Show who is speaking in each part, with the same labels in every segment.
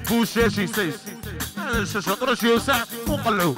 Speaker 1: بوشاشي سيس شطرش يوسع وقلعوه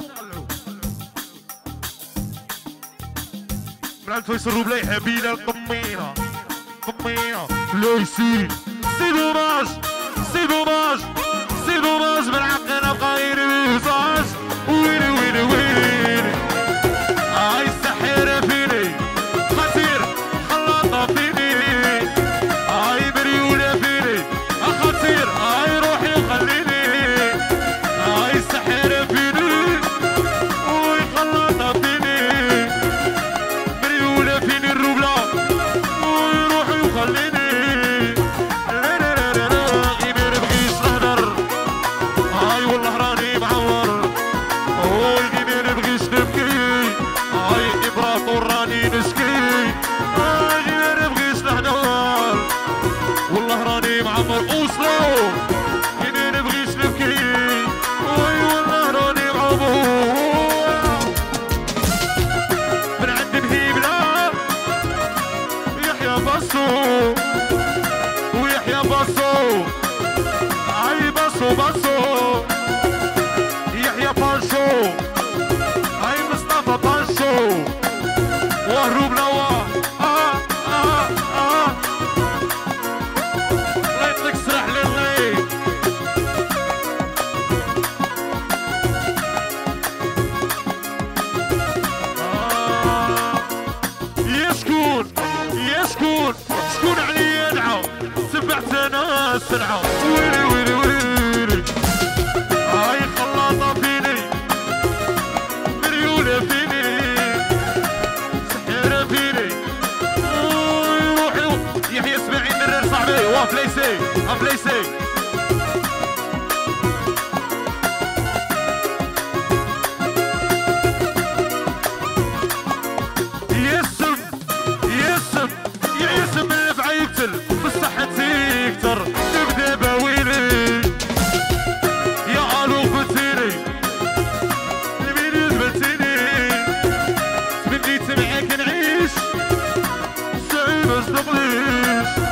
Speaker 1: من عند فيصل روبلاي حبينا القمينة قمينة ليسي سي دوماج سي دوماج سي دوماج بالعقل بقى يريزاج ويلي ويلي ويلي هاي السحيرة فيني خطير خلاطة فيني هاي مريولة فيني خطير هاي روحي خليني هاي السحيرة فيني وي خلاطة فيني مريولة فيني الروبلة وي روحي وخليني معمر اوسلو كيني نبغيش نبكي وي والله راني معمر من عند نهيبنا يحيى باسو ويحيى باسو اي باسو باسو يحيى بانشو اي مصطفى بانشو وهروب نوا شكون عليا يدعو سبعت انا سرعه ويلي ويلي ويلي هاي خلاطه فيني مريوله فيني سحيره فيني روحي يحيى اسماعيل مرر صاحبي وافليسي افليسي بالصحة تكتر تبدا بويلي يا الو فتيني الميليز بتيني تمنيت معاك نعيش سعيد اصدقليش